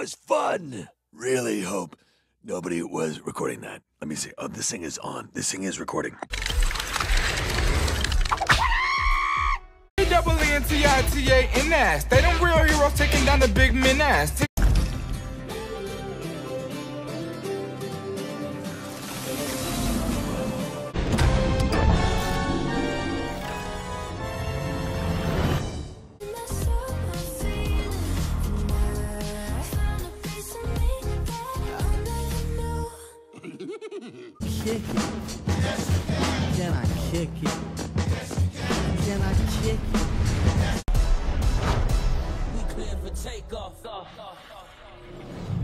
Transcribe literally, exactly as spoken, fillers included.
was fun. Really hope nobody was recording that. Let me see. Oh, this thing is on. This thing is recording. Double E and T I T A and Nas. They them real heroes taking down the big men ass. Kick it. Can I kick it? Can I kick it? We clear for takeoff.